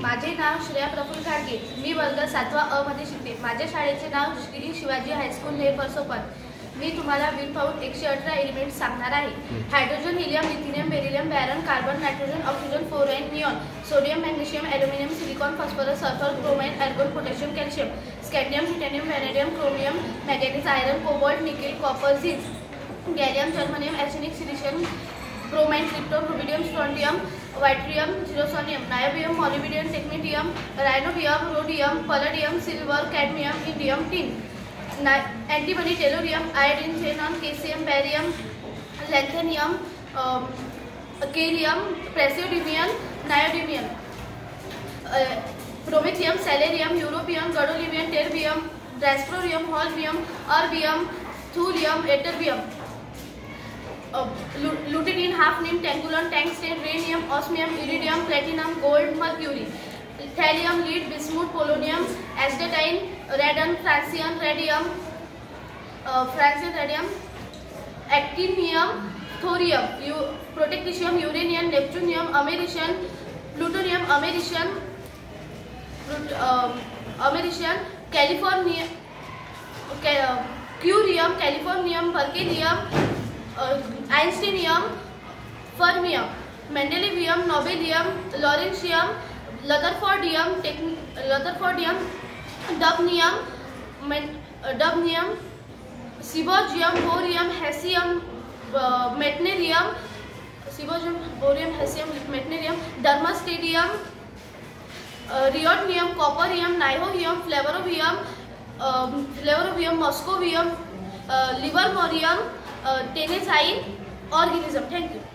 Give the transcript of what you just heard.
माझे नाव श्रेया प्रफुल्ल खाडगे. मी वर्ग 7वा अ मध्ये शिकते. माझ्या शाळेचे नाव श्री शिवाजी हायस्कूल नेरपरसोपत. मी तुम्हाला वीर पाहून 118 एलिमेंट सांगणार आहे. Hydrogen, helium, lithium, beryllium, boron, carbon, nitrogen, oxygen, fluorine, neon, sodium, magnesium, aluminium, silicon, phosphorus, sulphur, chlorine, argon, potassium, calcium, scandium, titanium, vanadium, chromium, manganese, iron, cobalt, nickel, copper, zinc, gallium, germanium, arsenic, selenium, bromine, krypton, rubidium, strontium, yttrium, zirconium, niobium, molybdenum, technetium, ruthenium, rhodium, palladium, silver, cadmium, indium, tin, antimony, tellurium, iodine, xenon, caesium, barium, lanthanum, cerium, praseodymium, neodymium, promethium, samarium, europium, gadolinium, terbium, dysprosium, holmium, erbium, thulium, ytterbium, lutetium, hafnium, tantalum, tungsten, rhenium, osmium, iridium, platinum, gold, mercury, thallium, lead, bismuth, polonium, astatine, radon, francium, radium, actinium, thorium, protactinium, uranium, neptunium, americium, plutonium, americium, californium, curium, californium, berkelium, einsteinium, fermium, mendelevium, nobelium, lawrencium, rutherfordium, dubnium, seaborgium, bohrium, hassium, meitnerium, darmstadtium, roentgenium, copernicium, nihonium, flerovium, moscovium, livermorium, tennessine, organism. Thank you.